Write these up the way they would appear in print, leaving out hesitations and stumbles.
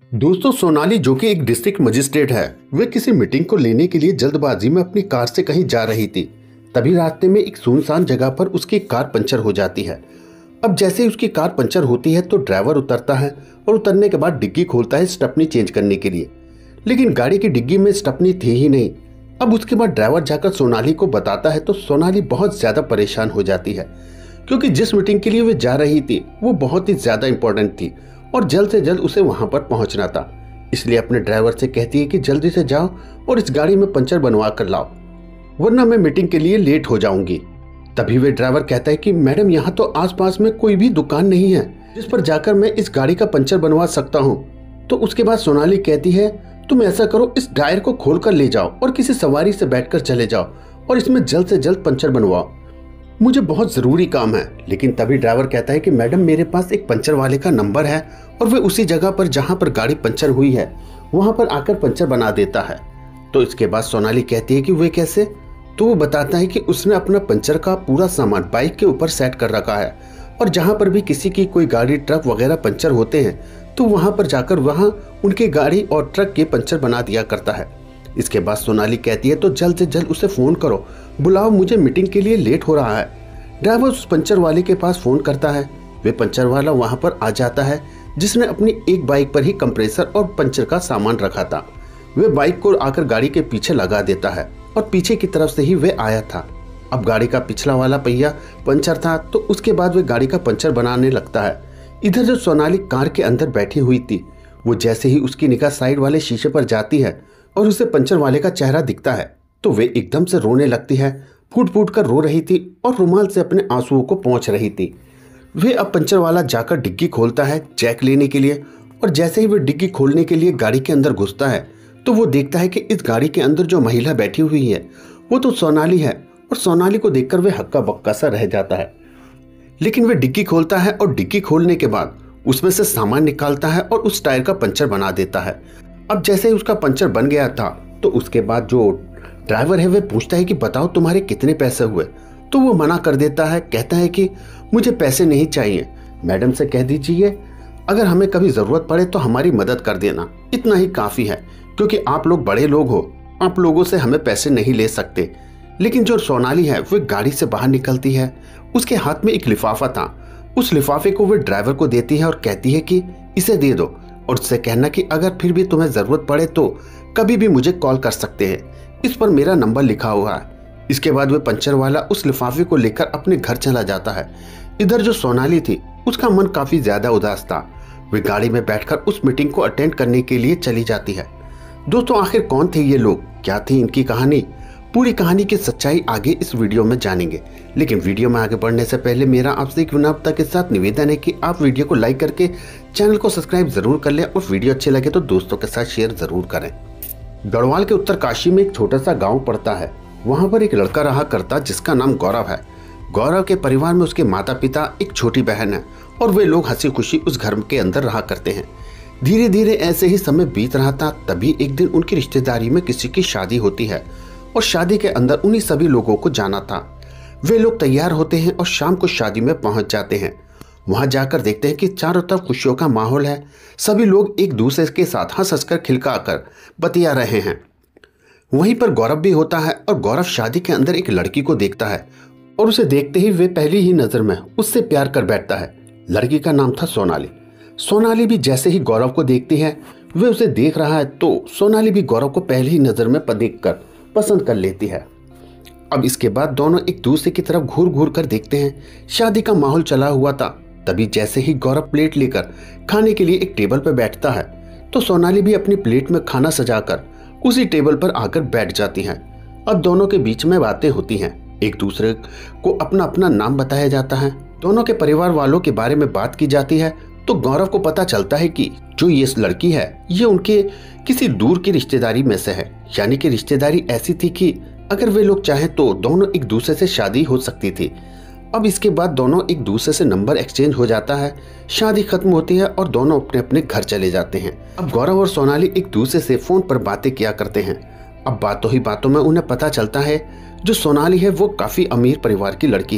दोस्तों, सोनाली जो कि एक डिस्ट्रिक्ट मजिस्ट्रेट है, वे किसी मीटिंग को लेने के लिए जल्दबाजी में अपनी कार से कहीं जा रही थी। तभी रास्ते में एक सुनसान जगह पर उसकी कार पंचर हो जाती है। अब जैसे ही उसकी कार पंचर होती है तो ड्राइवर उतरता है और उतरने के बाद डिग्गी खोलता है स्टेपनी चेंज करने के लिए, लेकिन गाड़ी की डिग्गी में स्टेपनी थी ही नहीं। अब उसके बाद ड्राइवर जाकर सोनाली को बताता है तो सोनाली बहुत ज्यादा परेशान हो जाती है, क्योंकि जिस मीटिंग के लिए वे जा रही थी वो बहुत ही ज्यादा इंपॉर्टेंट थी और जल्द से जल्द उसे वहां पर पहुंचना था। इसलिए अपने ड्राइवर से कहती है कि जल्दी से जाओ और इस गाड़ी में पंचर बनवा कर लाओ, वरना मैं मीटिंग के लिए लेट हो जाऊंगी। तभी वे ड्राइवर कहता है कि मैडम, यहाँ तो आसपास में कोई भी दुकान नहीं है जिस पर जाकर मैं इस गाड़ी का पंचर बनवा सकता हूँ। तो उसके बाद सोनाली कहती है, तुम ऐसा करो, इस टायर को खोल कर ले जाओ और किसी सवारी से बैठकर चले जाओ और इसमें जल्द से जल्द पंचर बनवाओ, मुझे बहुत ज़रूरी काम है। लेकिन तभी ड्राइवर कहता है कि मैडम, मेरे पास एक पंचर वाले का नंबर है और वे उसी जगह पर जहां पर गाड़ी पंचर हुई है वहां पर आकर पंचर बना देता है। तो इसके बाद सोनाली कहती है कि वे कैसे? तो वो बताता है कि उसने अपना पंचर का पूरा सामान बाइक के ऊपर सेट कर रखा है और जहां पर भी किसी की कोई गाड़ी ट्रक वगैरह पंचर होते हैं तो वहां पर जाकर वहां उनकी गाड़ी और ट्रक के पंचर बना दिया करता है। इसके बाद सोनाली कहती है, तो जल्द से जल्द उसे फ़ोन करो, बुलाओ, मुझे मीटिंग के लिए लेट हो रहा है। ड्राइवर उस पंचर वाले के पास फ़ोन करता है। वे पंचर वाला वहां पर आ जाता है, जिसने अपनी एक बाइक पर ही कंप्रेसर और पंचर का सामान रखा था। वे बाइक को आकर गाड़ी के पीछे लगा देता है और पीछे की तरफ से ही वे आया था। अब गाड़ी का पिछला वाला पहिया पंचर था, तो उसके बाद वे गाड़ी का पंचर बनाने लगता है। इधर जो सोनाली कार के अंदर बैठी हुई थी, वो जैसे ही उसकी निगाह साइड वाले शीशे पर जाती है और उसे पंचर वाले का चेहरा दिखता है तो वे एकदम से रोने लगती है। फूट फूट कर रो रही थी और रुमाल से अपने आंसुओं को पोंछ रही थी। वे अब पंचर वाला जाकर डिग्गी खोलता है चेक लेने के लिए, और जैसे ही वे डिग्गी खोलने के लिए गाड़ी के अंदर घुसता है तो वो देखता है कि इस गाड़ी के अंदर जो महिला बैठी हुई है वो तो सोनाली है, और सोनाली को देखकर वे हक्का बक्का सा रह जाता है। लेकिन वे डिग्गी खोलता है और डिग्गी खोलने के बाद उसमें से सामान निकालता है और उस टायर का पंचर बना देता है। अब जैसे ही उसका पंचर बन गया था तो उसके बाद जो ड्राइवर है वे पूछता है कि बताओ तुम्हारे कितने पैसे हुए? तो वो मना कर देता है, कहता है कि मुझे पैसे नहीं चाहिए, मैडम से कह दीजिए अगर हमें कभी ज़रूरत पड़े तो हमारी मदद कर देना, इतना ही काफ़ी है, क्योंकि आप लोग बड़े लोग हो, आप लोगों से हमें पैसे नहीं ले सकते। लेकिन जो सोनाली है वो गाड़ी से बाहर निकलती है, उसके हाथ में एक लिफाफा था। उस लिफाफे को वे ड्राइवर को देती है और कहती है कि इसे दे दो और उससे कहना कि अगर फिर भी तुम्हें ज़रूरत पड़े तो कभी भी मुझे कॉल कर सकते हैं, इस पर मेरा नंबर लिखा हुआ है। इसके बाद वे पंचर वाला उस लिफाफे को लेकर अपने घर चला जाता है। इधर जो सोनाली थी उसका मन काफ़ी ज़्यादा उदास था। वे गाड़ी में बैठकर उस मीटिंग को अटेंड करने के लिए चली जाती है। दोस्तों, आखिर कौन थे ये लोग, क्या थी इनकी कहानी? पूरी कहानी की सच्चाई आगे इस वीडियो में जानेंगे। लेकिन वीडियो में आगे बढ़ने से पहले मेरा आपसे एक विनम्रता के साथ निवेदन है कि आप वीडियो को लाइक करके चैनल को सब्सक्राइब जरूर कर लें और वीडियो अच्छे लगे तो दोस्तों के साथ शेयर जरूर करें। गढ़वाल के उत्तरकाशी में एक छोटा सा गांव पड़ता है। वहां पर एक लड़का रहा करता जिसका नाम गौरव है। गौरव के परिवार में उसके माता पिता, एक छोटी बहन है और वे लोग हंसी खुशी उस घर के अंदर रहा करते हैं। धीरे धीरे ऐसे ही समय बीत रहा था। तभी एक दिन उनकी रिश्तेदारी में किसी की शादी होती है और शादी के अंदर उन्हीं सभी लोगों को जाना था। वे लोग तैयार होते हैं और शाम को शादी में पहुंच जाते हैं। वहां जाकर देखते हैं कि चारों तरफ खुशियों का माहौल है। सभी लोग एक दूसरे के साथ हंस हंसकर खिलकाकर बतिया रहे हैं। वहीं पर गौरव भी होता है और गौरव शादी के अंदर एक लड़की को देखता है और उसे देखते ही वे पहली ही नजर में उससे प्यार कर बैठता है। लड़की का नाम था सोनाली। सोनाली भी जैसे ही गौरव को देखती है, वे उसे देख रहा है तो सोनाली भी गौरव को पहली ही नजर में देखकर पसंद कर लेती है। अब इसके बाद दोनों एक दूसरे की तरफ घूर घूर कर देखते हैं। शादी का माहौल चला हुआ था। तभी जैसे ही गौरव प्लेट लेकर खाने के लिए एक टेबल पर बैठता है तो सोनाली भी अपनी प्लेट में खाना सजाकर उसी टेबल पर आकर बैठ जाती है। अब दोनों के बीच में बातें होती हैं। एक दूसरे को अपना अपना नाम बताया जाता है। दोनों के परिवार वालों के बारे में बात की जाती है तो गौरव को पता चलता है कि जो ये लड़की है ये उनके किसी दूर की रिश्तेदारी में से है। यानी कि रिश्तेदारी ऐसी थी कि अगर वे लोग चाहें तो दोनों एक दूसरे से शादी हो सकती थी। अब इसके बाद दोनों एक दूसरे से नंबर एक्सचेंज हो जाता है। शादी खत्म होती है और दोनों अपने अपने घर चले जाते हैं। अब गौरव और सोनाली एक दूसरे से फोन पर बातें किया करते हैं। अब बातों ही बातों में उन्हें पता चलता है जो सोनाली है वो काफी अमीर परिवार की लड़की है।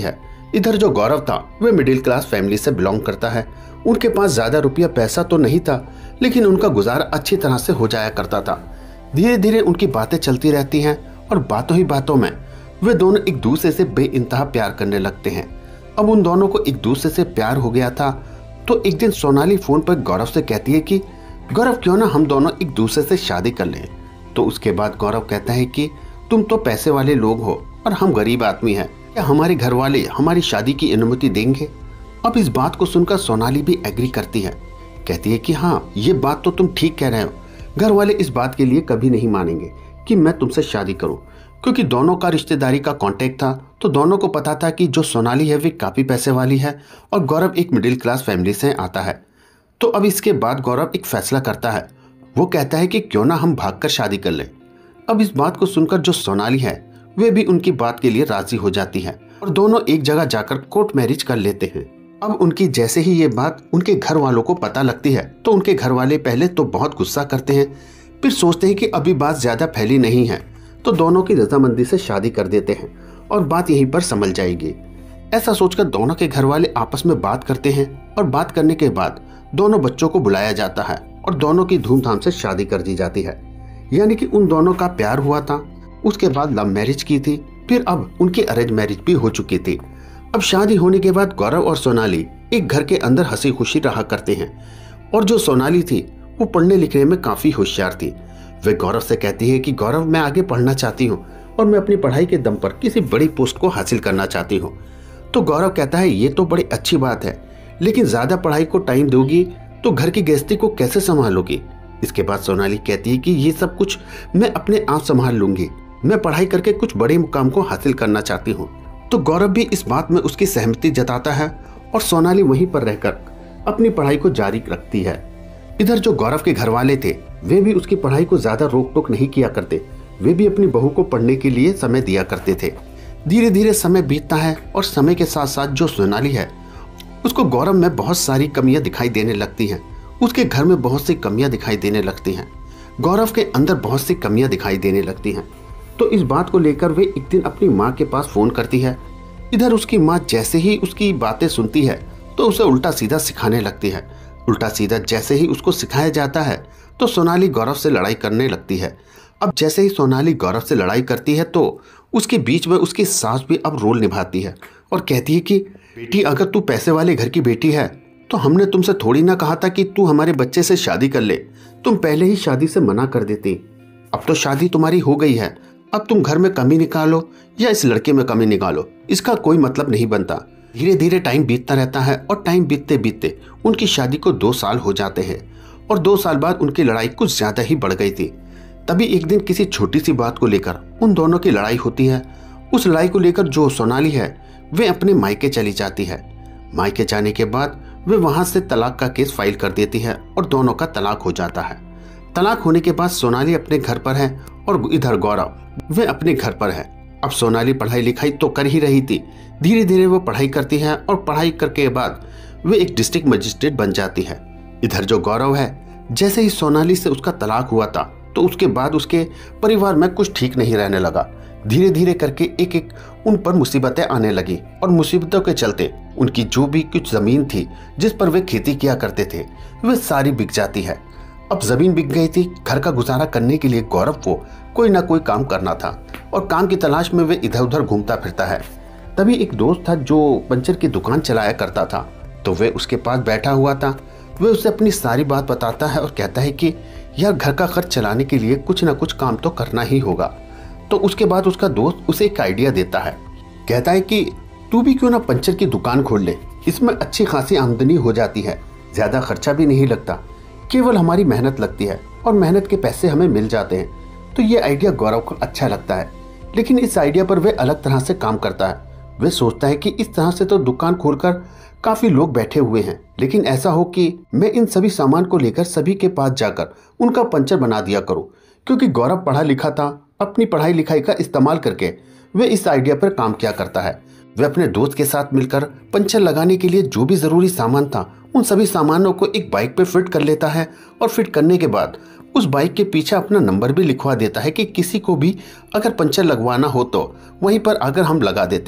इधर जो गौरव था वह मिडिल क्लास फैमिली से बिलोंग करता है। उनके पास ज्यादा रुपया पैसा तो नहीं था, लेकिन उनका गुजारा अच्छी तरह से हो जाया करता था। धीरे धीरे उनकी बातें चलती रहती हैं और बातों ही बातों में वे दोनों एक दूसरे से बेइंतहा प्यार करने लगते हैं। अब उन दोनों को एक दूसरे से प्यार हो गया था, तो एक दिन सोनाली फोन पर गौरव से कहती है कि गौरव क्यों ना हम दोनों एक दूसरे से शादी कर लें। तो उसके बाद गौरव कहता है कि तुम तो पैसे वाले लोग हो और हम गरीब आदमी हैं, क्या हमारे घर वाले हमारी शादी की अनुमति देंगे? अब इस बात को सुनकर सोनाली भी एग्री करती है, कहती है कि हाँ, ये बात तो तुम ठीक कह रहे हो। घर वाले इस बात के लिए कभी नहीं मानेंगे कि मैं तुमसे शादी करूं, क्योंकि दोनों का रिश्तेदारी का कांटेक्ट था, तो दोनों को पता था कि जो सोनाली है वे काफ़ी पैसे वाली है और गौरव एक मिडिल क्लास फैमिली से आता है। तो अब इसके बाद गौरव एक फैसला करता है। वो कहता है कि क्यों ना हम भागकर शादी कर लें। अब इस बात को सुनकर जो सोनाली है वे भी उनकी बात के लिए राजी हो जाती है और दोनों एक जगह जाकर कोर्ट मैरिज कर लेते हैं। अब उनकी जैसे ही ये बात उनके घर वालों को पता लगती है, तो उनके घर वाले पहले तो बहुत गुस्सा करते हैं, फिर सोचते हैं कि अभी बात ज़्यादा फैली नहीं है, तो दोनों की रजामंदी से शादी कर देते हैं और बात यहीं पर संभल जाएगी। ऐसा सोचकर दोनों के घर वाले आपस में बात करते हैं और बात करने के बाद दोनों बच्चों को बुलाया जाता है और दोनों की धूमधाम से शादी कर दी जाती है। यानी कि उन दोनों का प्यार हुआ था, उसके बाद लव मैरिज की थी, फिर अब उनकी अरेंज मैरिज भी हो चुकी थी। अब शादी होने के बाद गौरव और सोनाली एक घर के अंदर हंसी खुशी रहा करते हैं और जो सोनाली थी वो पढ़ने लिखने में काफ़ी होशियार थी। वे गौरव से कहती है कि गौरव, मैं आगे पढ़ना चाहती हूँ और मैं अपनी पढ़ाई के दम पर किसी बड़ी पोस्ट को हासिल करना चाहती हूँ। तो गौरव कहता है ये तो बड़ी अच्छी बात है, लेकिन ज़्यादा पढ़ाई को टाइम दोगी तो घर की गृहस्थी को कैसे संभालोगी? इसके बाद सोनाली कहती है कि ये सब कुछ मैं अपने आप संभाल लूंगी, मैं पढ़ाई करके कुछ बड़े मुकाम को हासिल करना चाहती हूँ। तो गौरव भी इस बात में उसकी सहमति जताता है और सोनाली वहीं पर रहकर अपनी पढ़ाई को जारी रखती है। इधर जो गौरव के घर वाले थे वे भी उसकी पढ़ाई को ज्यादा रोक टोक नहीं किया करते, वे भी अपनी बहू को पढ़ने के लिए समय दिया करते थे। धीरे धीरे समय बीतता है और समय के साथ साथ जो सोनाली है उसको गौरव में बहुत सारी कमियां दिखाई देने लगती हैं, उसके घर में बहुत सी कमियां दिखाई देने लगती हैं, गौरव के अंदर बहुत सी कमियां दिखाई देने लगती हैं। तो इस बात को लेकर वे एक दिन अपनी माँ के पास फोन करती है। इधर उसकी माँ जैसे ही उसकी बातें सुनती है तो उसे उल्टा सीधा सिखाने लगती है। उल्टा सीधा जैसे ही उसको सिखाया जाता है तो सोनाली गौरव से लड़ाई करने लगती है। अब जैसे ही सोनाली गौरव से लड़ाई करती है तो उसके बीच में उसकी सास भी अब रोल निभाती है और कहती है कि बेटी, अगर तू पैसे वाले घर की बेटी है तो हमने तुमसे थोड़ी ना कहा था कि तू हमारे बच्चे से शादी कर ले, तुम पहले ही शादी से मना कर देती। अब तो शादी तुम्हारी हो गई है, अब तुम घर में कमी निकालो या इस लड़के में कमी निकालो, इसका कोई मतलब नहीं बनता। धीरे धीरे टाइम बीतता रहता है और टाइम बीतते बीतते उनकी शादी को 2 साल हो जाते हैं और 2 साल बाद उनकी लड़ाई कुछ ज्यादा ही बढ़ गई थी। तभी एक दिन किसी छोटी सी बात को लेकर उन दोनों की लड़ाई होती है। उस लड़ाई को लेकर जो सोनाली है वे अपने मायके चली जाती है। मायके जाने के बाद वे वहां से तलाक का केस फाइल कर देती है और दोनों का तलाक हो जाता है। तलाक होने के बाद सोनाली अपने घर पर है और इधर गौरव वे अपने घर पर है। अब सोनाली पढ़ाई लिखाई तो कर ही रही थी, धीरे धीरे वो पढ़ाई करती है और पढ़ाई करके बाद वे एक डिस्ट्रिक्ट मजिस्ट्रेट बन जाती है। इधर जो गौरव है, जैसे ही सोनाली से उसका तलाक हुआ था तो उसके बाद उसके परिवार में कुछ ठीक नहीं रहने लगा। धीरे धीरे करके एक एक उन पर मुसीबतें आने लगी और मुसीबतों के चलते उनकी जो भी कुछ ज़मीन थी जिस पर वे खेती किया करते थे वे सारी बिक जाती है। अब ज़मीन बिक गई थी, घर का गुजारा करने के लिए गौरव को कोई ना कोई काम करना था और काम की तलाश में वे इधर उधर घूमता फिरता है। तभी एक दोस्त था जो पंचर की दुकान चलाया करता था, तो वे उसके पास बैठा हुआ था। वे उसे अपनी सारी बात बताता है और कहता है कि यार, घर का खर्च चलाने के लिए कुछ ना कुछ काम तो करना ही होगा। तो उसके बाद उसका दोस्त उसे एक आइडिया देता है, कहता है कि तू भी क्यों ना पंचर की दुकान खोल ले, इसमें अच्छी खासी आमदनी हो जाती है, ज़्यादा खर्चा भी नहीं लगता, केवल हमारी मेहनत लगती है और मेहनत के पैसे हमें मिल जाते हैं। तो ये आइडिया गौरव को अच्छा लगता है, लेकिन इस आइडिया पर वे अलग तरह से काम करता है। वे सोचता है कि इस तरह से तो दुकान खोलकर काफ़ी लोग बैठे हुए हैं, लेकिन ऐसा हो कि मैं इन सभी सामान को लेकर सभी के पास जाकर उनका पंचर बना दिया करूं। क्योंकि गौरव पढ़ा लिखा था, अपनी पढ़ाई लिखाई का इस्तेमाल करके वे इस आइडिया पर काम किया करता है। वे अपने दोस्त के साथ मिलकर पंचर लगाने के लिए जो भी ज़रूरी सामान था उन सभी सामानों को एक बाइक पे फिट कर लेता है और फिट करने के बाद उस बाइक के पीछे अपना नंबर भी लिखवा देता है कि किसी को भी अगर पंचर लगवाना हो तो वहीं पर अगर हम लगा देते हैं।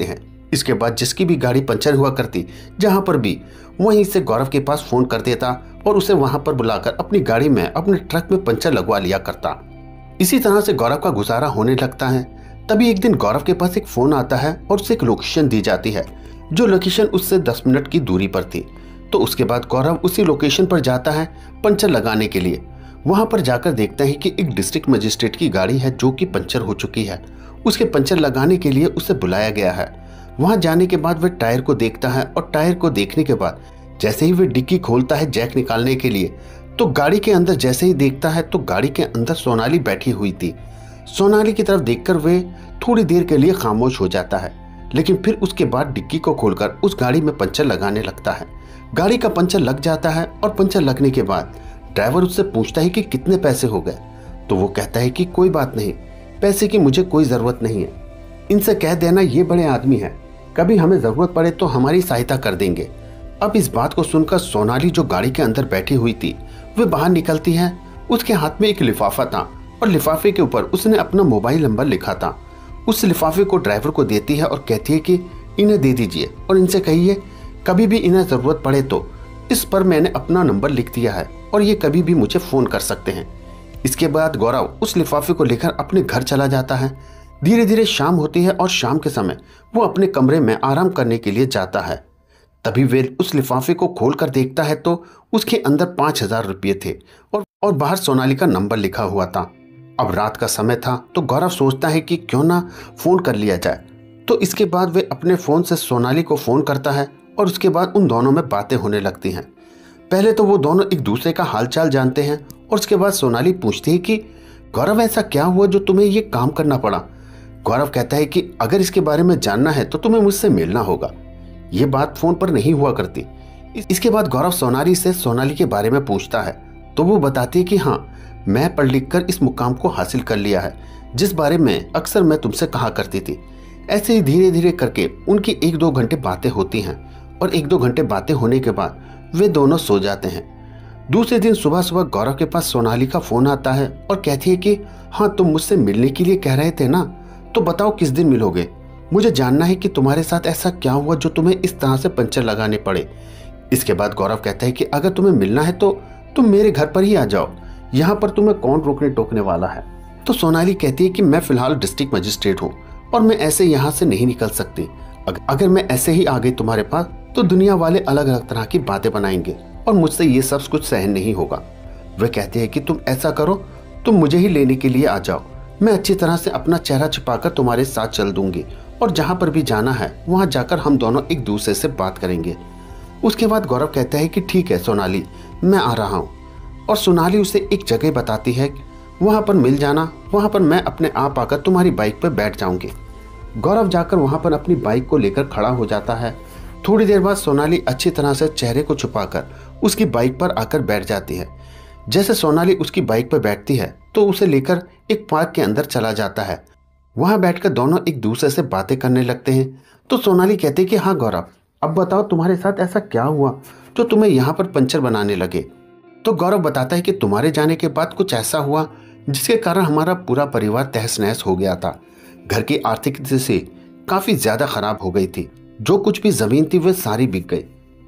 इसके बाद जिसकी भी गाड़ी पंचर हुआ करती जहां पर भी, वहीं से गौरव के पास फोन कर देता और उसे वहां पर बुलाकर अपनी गाड़ी में अपने ट्रक में पंचर लगवा लिया करता। इसी तरह से गौरव का गुजारा होने लगता है। तभी एक दिन गौरव के पास एक फोन आता है और उसे एक लोकेशन दी जाती है, जो लोकेशन उससे 10 मिनट की दूरी पर थी। तो उसके बाद गौरव उसी लोकेशन पर जाता है पंचर लगाने के लिए। वहां पर जाकर देखता है कि एक डिस्ट्रिक्ट मजिस्ट्रेट की गाड़ी है जो कि पंचर हो चुकी है। उसके पंचर लगाने के लिए उसे बुलाया गया है। वहां जाने के बाद वह टायर को देखता है और टायर को देखने के बाद जैसे ही वह डिक्की खोलता है जैक निकालने के लिए, तो गाड़ी के अंदर जैसे ही देखता है तो गाड़ी के अंदर सोनाली बैठी हुई थी। सोनाली की तरफ देखकर वह थोड़ी देर के लिए खामोश हो जाता है, लेकिन फिर उसके बाद डिक्की को खोलकर उस गाड़ी में पंचर लगाने लगता है। गाड़ी का पंचर लग जाता है और पंचर लगने के बाद ड्राइवर उससे पूछता है कि कितने पैसे हो गए। तो वो कहता है कि कोई बात नहीं, पैसे की मुझे कोई ज़रूरत नहीं है। इनसे कह देना ये बड़े आदमी हैं, कभी हमें ज़रूरत पड़े तो हमारी सहायता कर देंगे। अब इस बात को सुनकर सोनाली जो गाड़ी के अंदर बैठी हुई थी वह बाहर निकलती है। उसके हाथ में एक लिफाफा था और लिफाफे के ऊपर उसने अपना मोबाइल नंबर लिखा था। उस लिफाफे को ड्राइवर को देती है और कहती है कि इन्हें दे दीजिए और इनसे कहिए कभी भी इन्हें ज़रूरत पड़े तो इस पर मैंने अपना नंबर लिख दिया है और ये कभी भी मुझे फ़ोन कर सकते हैं। इसके बाद गौरव उस लिफाफे को लेकर अपने घर चला जाता है। धीरे धीरे शाम होती है और शाम के समय वो अपने कमरे में आराम करने के लिए जाता है। तभी वे उस लिफाफे को खोल कर देखता है तो उसके अंदर 5,000 रुपये थे और बाहर सोनाली का नंबर लिखा हुआ था। अब रात का समय था तो गौरव सोचता है कि क्यों ना फ़ोन कर लिया जाए। तो इसके बाद वे अपने फ़ोन से सोनाली को फ़ोन करता है और उसके बाद उन दोनों में बातें होने लगती हैं। पहले तो वो दोनों एक दूसरे का हालचाल जानते हैं और उसके बाद सोनाली पूछती है कि गौरव ऐसा क्या हुआ जो तुम्हें ये काम करना पड़ा। गौरव कहता है कि अगर इसके बारे में जानना है तो तुम्हें मुझसे मिलना होगा, ये बात फ़ोन पर नहीं हुआ करती। इसके बाद गौरव सोनाली से सोनाली के बारे में पूछता है तो वो बताती है कि हाँ, मैं पढ़ लिख कर इस मुकाम को हासिल कर लिया है जिस बारे में अक्सर मैं तुमसे कहा करती थी। ऐसे ही धीरे धीरे करके उनकी 1-2 घंटे बातें होती हैं और 1-2 घंटे बातें होने के बाद वे दोनों सो जाते हैं। दूसरे दिन सुबह सुबह गौरव के पास सोनाली का फ़ोन आता है और कहती है कि हाँ, तुम मुझसे मिलने के लिए कह रहे थे ना, तो बताओ किस दिन मिलोगे। मुझे जानना है कि तुम्हारे साथ ऐसा क्या हुआ जो तुम्हें इस तरह से पंचर लगाने पड़े। इसके बाद गौरव कहता है कि अगर तुम्हें मिलना है तो तुम मेरे घर पर ही आ जाओ, यहाँ पर तुम्हें कौन रोकने टोकने वाला है। तो सोनाली कहती है कि मैं फ़िलहाल डिस्ट्रिक्ट मजिस्ट्रेट हूँ और मैं ऐसे यहाँ से नहीं निकल सकती। अगर मैं ऐसे ही आ गई तुम्हारे पास तो दुनिया वाले अलग अलग तरह की बातें बनाएंगे और मुझसे ये सब कुछ सहन नहीं होगा। वह कहती है कि तुम ऐसा करो, तुम मुझे ही लेने के लिए आ जाओ, मैं अच्छी तरह से अपना चेहरा छुपाकर तुम्हारे साथ चल दूंगी और जहाँ पर भी जाना है वहाँ जाकर हम दोनों एक दूसरे से बात करेंगे। उसके बाद गौरव कहता है कि ठीक है सोनाली, मैं आ रहा हूँ। और सोनाली उसे एक जगह बताती है, वहाँ पर मिल जाना, वहाँ पर मैं अपने आप आकर तुम्हारी बाइक पर बैठ जाऊँगी। गौरव जाकर वहाँ पर अपनी बाइक को लेकर खड़ा हो जाता है। थोड़ी देर बाद सोनाली अच्छी तरह से चेहरे को छुपाकर उसकी बाइक पर आकर बैठ जाती है। जैसे सोनाली उसकी बाइक पर बैठती है तो उसे लेकर एक पार्क के अंदर चला जाता है। वहाँ बैठकर दोनों एक दूसरे से बातें करने लगते हैं। तो सोनाली कहती है कि हाँ गौरव, अब बताओ तुम्हारे साथ ऐसा क्या हुआ जो तुम्हें यहाँ पर पंचर बनाने लगे। तो गौरव बताता है कि तुम्हारे जाने के बाद कुछ ऐसा हुआ जिसके कारण हमारा पूरा परिवार तहस नहस हो गया था। घर की आर्थिक स्थिति काफ़ी ज़्यादा खराब हो गई थी, जो कुछ भी ज़मीन थी वह सारी बिक गई।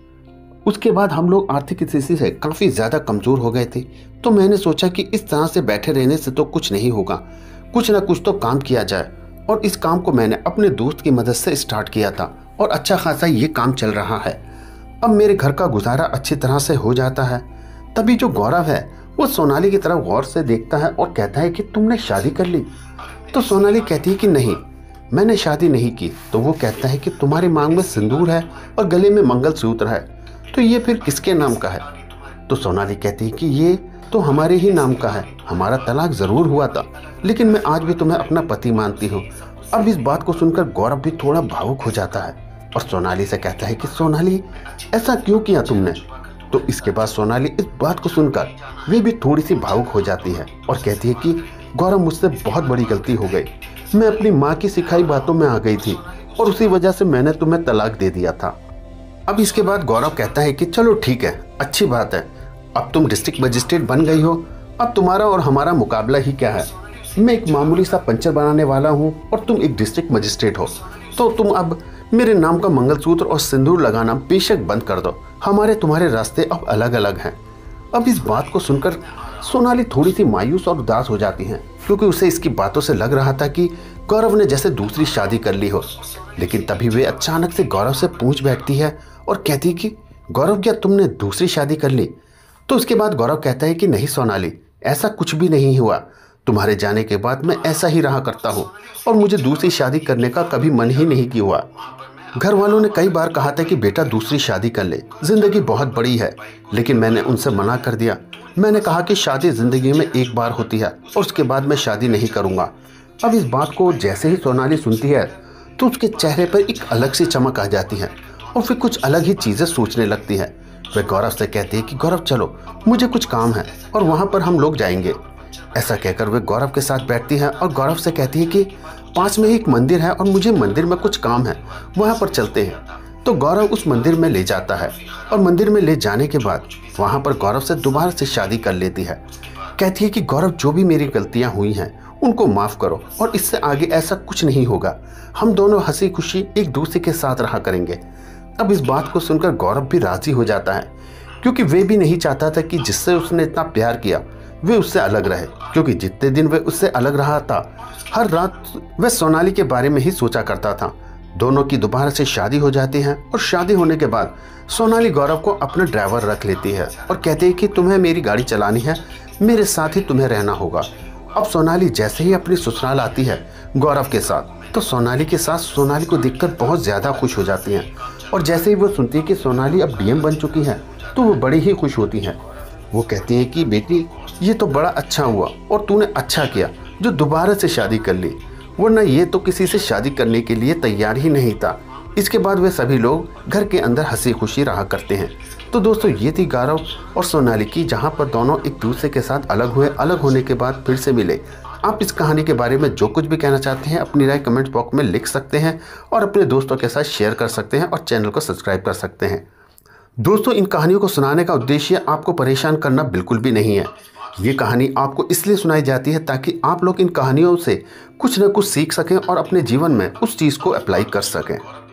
उसके बाद हम लोग आर्थिक स्थिति से काफ़ी ज़्यादा कमज़ोर हो गए थे। तो मैंने सोचा कि इस तरह से बैठे रहने से तो कुछ नहीं होगा, कुछ ना कुछ तो काम किया जाए। और इस काम को मैंने अपने दोस्त की मदद से स्टार्ट किया था और अच्छा खासा ये काम चल रहा है। अब मेरे घर का गुजारा अच्छी तरह से हो जाता है। तभी जो गौरव है वो सोनाली की तरफ गौर से देखता है और कहता है कि तुमने शादी कर ली। तो सोनाली कहती है कि नहीं, मैंने शादी नहीं की। तो वो कहता है कि तुम्हारी मांग में सिंदूर है और गले में मंगलसूत्र है, तो ये फिर किसके नाम का है। तो सोनाली कहती है कि ये तो हमारे ही नाम का है, हमारा तलाक ज़रूर हुआ था, लेकिन मैं आज भी तुम्हें अपना पति मानती हूँ। अब इस बात को सुनकर गौरव भी थोड़ा भावुक हो जाता है और सोनाली से कहता है कि सोनाली, ऐसा क्यों किया तुमने। तो इसके बाद सोनाली इस बात को सुनकर वे भी थोड़ी सी भावुक हो जाती है और कहती है कि गौरव, मुझसे बहुत बड़ी गलती हो गई। मैं अपनी माँ की सिखाई बातों में आ गई थी और उसी वजह से मैंने तुम्हें तलाक दे दिया था। अब इसके बाद गौरव कहता है कि चलो ठीक है, अच्छी बात है, अब तुम डिस्ट्रिक्ट मजिस्ट्रेट बन गई हो, अब तुम्हारा और हमारा मुकाबला ही क्या है। मैं एक मामूली सा पंचर बनाने वाला हूँ और तुम एक डिस्ट्रिक्ट मजिस्ट्रेट हो, तो तुम अब मेरे नाम का मंगलसूत्र और सिंदूर लगाना बेशक बंद कर दो, हमारे तुम्हारे रास्ते अब अलग अलग हैं। अब इस बात को सुनकर सोनाली थोड़ी सी मायूस और उदास हो जाती हैं, क्योंकि उसे इसकी बातों से लग रहा था कि गौरव ने जैसे दूसरी शादी कर ली हो। लेकिन तभी वे अचानक से गौरव से पूछ बैठती है और कहती है कि गौरव, क्या तुमने दूसरी शादी कर ली? तो उसके बाद गौरव कहता है कि नहीं सोनाली, ऐसा कुछ भी नहीं हुआ। तुम्हारे जाने के बाद मैं ऐसा ही रहा करता हूँ और मुझे दूसरी शादी करने का कभी मन ही नहीं किया हुआ। घर वालों ने कई बार कहा था कि बेटा दूसरी शादी कर ले, जिंदगी बहुत बड़ी है, लेकिन मैंने उनसे मना कर दिया। मैंने कहा कि शादी जिंदगी में एक बार होती है और उसके बाद मैं शादी नहीं करूँगा। अब इस बात को जैसे ही सोनाली सुनती है तो उसके चेहरे पर एक अलग सी चमक आ जाती है और फिर कुछ अलग ही चीज़ें सोचने लगती है। वह गौरव से कहती है कि गौरव चलो, मुझे कुछ काम है और वहाँ पर हम लोग जाएंगे। ऐसा कहकर वे गौरव के साथ बैठती हैं और गौरव से कहती है कि पास में ही एक मंदिर है और मुझे मंदिर में कुछ काम है, वहाँ पर चलते हैं। तो गौरव उस मंदिर में ले जाता है और मंदिर में ले जाने के बाद वहाँ पर गौरव से दोबारा से शादी कर लेती है। कहती है कि गौरव, जो भी मेरी गलतियाँ हुई हैं उनको माफ़ करो और इससे आगे ऐसा कुछ नहीं होगा। हम दोनों हंसी खुशी एक दूसरे के साथ रहा करेंगे। अब इस बात को सुनकर गौरव भी राज़ी हो जाता है, क्योंकि वे भी नहीं चाहता था कि जिससे उसने इतना प्यार किया वे उससे अलग रहे, क्योंकि जितने दिन वे उससे अलग रहा था हर रात वह सोनाली के बारे में ही सोचा करता था। दोनों की दोबारा से शादी हो जाती है और शादी होने के बाद सोनाली गौरव को अपना ड्राइवर रख लेती है और कहती है कि तुम्हें मेरी गाड़ी चलानी है, मेरे साथ ही तुम्हें रहना होगा। अब सोनाली जैसे ही अपनी ससुराल आती है गौरव के साथ, तो सोनाली के साथ सोनाली को देखकर बहुत ज़्यादा खुश हो जाती हैं और जैसे ही वो सुनती है कि सोनाली अब डीएम बन चुकी है तो वो बड़ी ही खुश होती हैं। वो कहती हैं कि बेटी, ये तो बड़ा अच्छा हुआ और तूने अच्छा किया जो दोबारा से शादी कर ली, वरना ये तो किसी से शादी करने के लिए तैयार ही नहीं था। इसके बाद वे सभी लोग घर के अंदर हंसी खुशी रहा करते हैं। तो दोस्तों, ये थी गौरव और सोनाली की, जहाँ पर दोनों एक दूसरे के साथ अलग हुए, अलग होने के बाद फिर से मिले। आप इस कहानी के बारे में जो कुछ भी कहना चाहते हैं अपनी राय कमेंट बॉक्स में लिख सकते हैं और अपने दोस्तों के साथ शेयर कर सकते हैं और चैनल को सब्सक्राइब कर सकते हैं। दोस्तों, इन कहानियों को सुनाने का उद्देश्य आपको परेशान करना बिल्कुल भी नहीं है। ये कहानी आपको इसलिए सुनाई जाती है ताकि आप लोग इन कहानियों से कुछ न कुछ सीख सकें और अपने जीवन में उस चीज़ को अप्लाई कर सकें।